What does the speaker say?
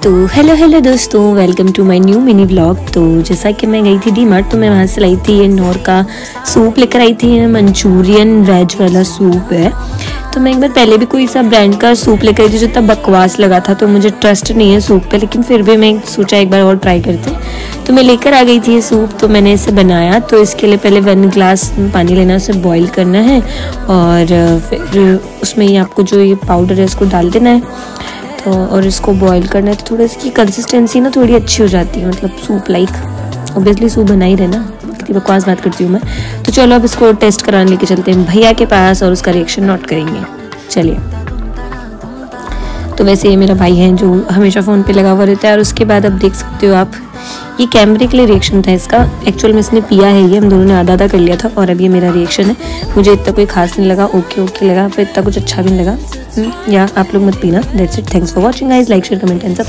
तो हेलो दोस्तों, welcome to my new mini vlog. तो जैसा कि मैं गई थी डीमार्ट, तो मैं वहाँ से लाई थी ये नोर का सूप लेकर आई थी। मंचूरियन वेज वाला सूप है। तो मैं एक बार पहले भी कोई सा ब्रांड का सूप लेकर आई थी जो इतना बकवास लगा था, तो मुझे ट्रस्ट नहीं है सूप पे, लेकिन फिर भी मैं सोचा एक बार और ट्राई करते। तो मैं लेकर आ गई थी ये सूप। तो मैंने इसे बनाया। तो इसके लिए पहले 1 ग्लास पानी लेना, उसे बॉईल करना है और फिर उसमें ही आपको जो ये पाउडर है इसको डाल देना है। तो और इसको बॉईल करना है। तो थोड़ा इसकी कंसिस्टेंसी ना थोड़ी अच्छी हो जाती है, मतलब सूप लाइक। ऑब्वियसली सूप बना ही रहना, इतनी बकवास बात करती हूँ मैं। तो चलो अब इसको टेस्ट कराने लेके चलते हैं भैया के पास और उसका रिएक्शन नोट करेंगे। चलिए। तो वैसे ये मेरा भाई है जो हमेशा फ़ोन पे लगा हुआ रहता है। और उसके बाद अब देख सकते हो आप, ये कैमरे के लिए रिएक्शन था इसका। एक्चुअल में इसने पिया है, ये हम दोनों ने आधा आधा कर लिया था। और अब ये मेरा रिएक्शन है। मुझे इतना कोई खास नहीं लगा, ओके लगा, फिर इतना कुछ अच्छा भी नहीं लगा। या आप लोग मत पीना। That's it. Thanks for watching guys. Like share comment and subscribe.